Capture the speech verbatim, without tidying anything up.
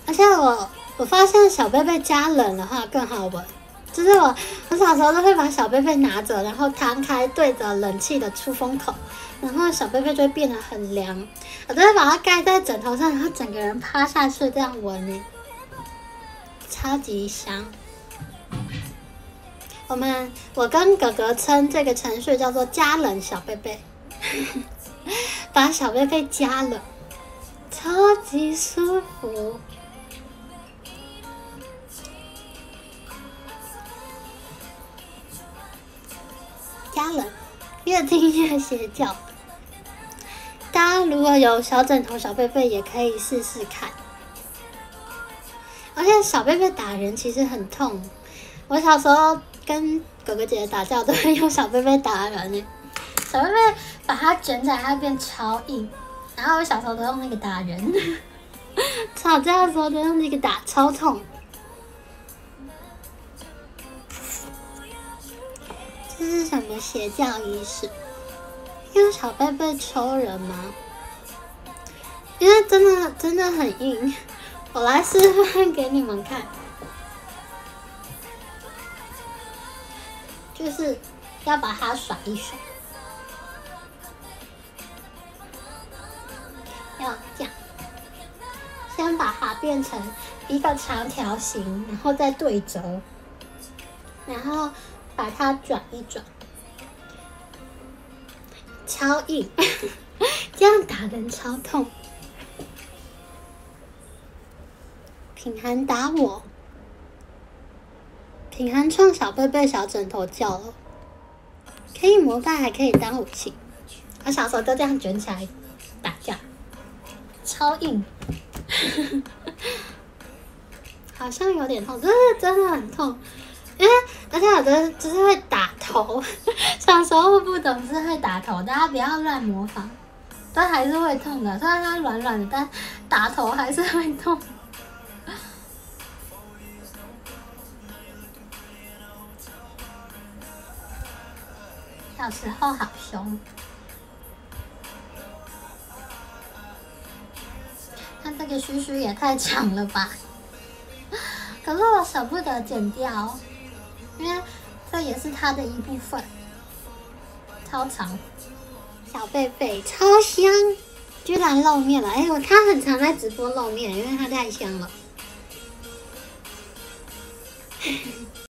而且我我发现小贝贝加冷的话更好闻。就是我我小时候都会把小贝贝拿着，然后摊开对着冷气的出风口，然后小贝贝就会变得很凉。我都会把它盖在枕头上，然后整个人趴下去这样闻呢，超级香。我们我跟哥哥称这个程序叫做加冷小贝贝，把小贝贝加冷，超级舒服。加冷，越听越邪教。大家如果有小枕头、小贝贝，也可以试试看。而且小贝贝打人其实很痛，我小时候跟哥哥姐姐打架都会用小贝贝打人呢。小贝贝把它卷起来，它变超硬。然后我小时候都用那个打人，吵架的时候都用那个打，超痛。这是什么邪教仪式？用小贝贝抽人吗？因为真的真的很硬，我来示范给你们看。就是要把它甩一甩，要这样，先把它变成一个长条形，然后再对折，然后把它转一转，超硬，这样打人超痛。品涵打我，品涵冲小贝贝小枕头叫了，可以膜拜还可以当武器。我小时候都这样卷起来打架，超硬，好像有点痛，真的真的很痛。因为而且有的就是会打头，小时候不懂事会打头，大家不要乱模仿，但还是会痛的。虽然它软软的，但打头还是会痛。小时候好凶，它这个须须也太长了吧！可是我舍不得剪掉，因为这也是它的一部分，超长。小贝贝超香，居然露面了！哎，我它很常在直播露面，因为它太香了。